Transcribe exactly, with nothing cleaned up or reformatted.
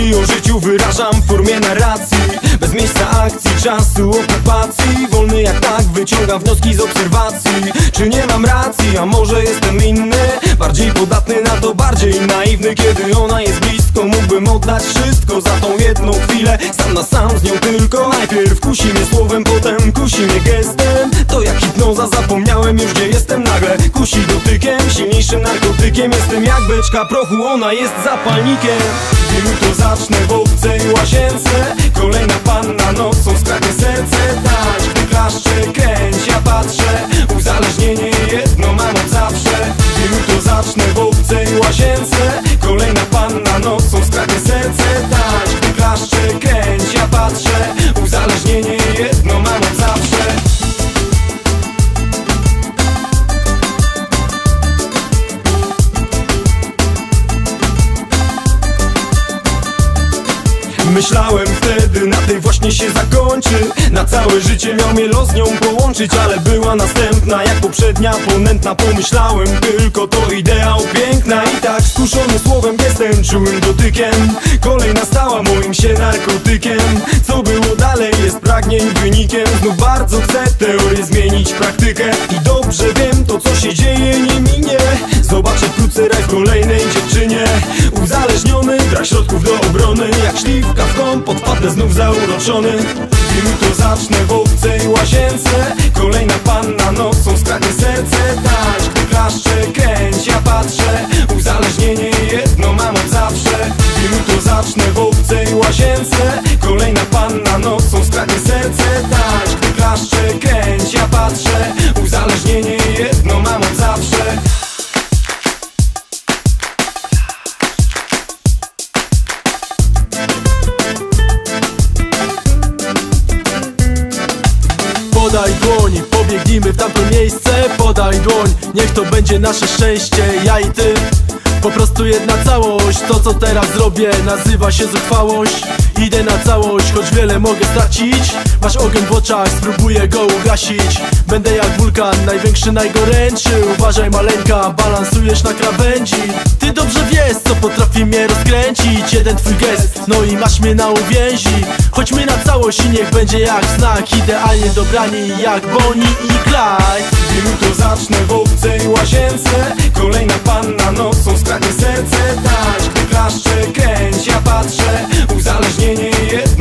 Myśli o życiu wyrażam w formie narracji, bez miejsca akcji, czasu, okupacji. Wolny jak tak, wyciągam wnioski z obserwacji. Czy nie mam racji, a może jestem inny? Bardziej podatny na to, bardziej naiwny. Kiedy ona jest blisko, mógłbym oddać wszystko za tą jedną chwilę. Sam na sam z nią tylko. Najpierw kusi mnie słowem, potem kusi mnie gestem. To jak hipnoza, zapomniałem już gdzie jestem nagle. Kusi dotykiem, silniejszym narkotykiem. Jestem jak beczka prochu, ona jest zapalnikiem. Jutro zacznę w obcej łazience. Kolejna panna nocą skradnie serce. Tańcz, gdy klaszcze, kręć, ja patrzę. Uzależnienie jedno mam od zawsze. Jutro zacznę w obcej łazience. Kolejna panna nocą skradnie serce. Tańcz, gdy klaszcze, kręć, ja patrzę. Uzależnienie jedno mam od zawsze. Myślałem wtedy, na tej właśnie się zakończy. Na całe życie miał mnie los z nią połączyć. Ale była następna, jak poprzednia, ponętna. Pomyślałem tylko, to ideał piękna. I tak skuszony słowem, gestem, czułym dotykiem. Kolejna stała moim się narkotykiem. Co było dalej jest pragnień wynikiem. Znów bardzo chcę teorię zmienić w praktykę. I dobrze wiem, to co się dzieje nie minie. Zobaczę wkrótce raj w kolejnej dziewczynie. Uzależniony, brak środków do obrony. Jak śliwka w kąt, podpadnę znów zauroczony. Jutro zacznę w obcej łazience. Kolejna panna nocą skradnie serce. Tańcz, gdy klaszcze, kręć, ja patrzę. Uzależnienie jedno mam od zawsze. Jutro zacznę w obcej łazience. Kolejna panna nocą skradnie serce. Tańcz, gdy klaszcze, kręć, ja patrzę. Uzależnienie jedno mam od zawsze. Podaj dłoń, pobiegnijmy w tamto miejsce. Podaj dłoń, niech to będzie nasze szczęście. Ja i ty, po prostu jedna całość. To co teraz zrobię nazywa się zuchwałość. Idę na całość, choć wiele mogę stracić. Masz ogień w oczach, spróbuję go ugasić. Będę jak wulkan, największy, najgorętszy. Uważaj maleńka, balansujesz na krawędzi. Ty dobrze wiesz, co potrafi mnie rozkręcić. Jeden twój gest, no i masz mnie na uwięzi. Chodźmy na całość i niech będzie jak znak. Idealnie dobrani jak Bonnie i Clyde. Jutro zacznę w obcej łazience. Kolejna panna nocą skradnie serce. Tańcz, gdy klaszcze, kręć, ja patrzę. Uzależnienie jedno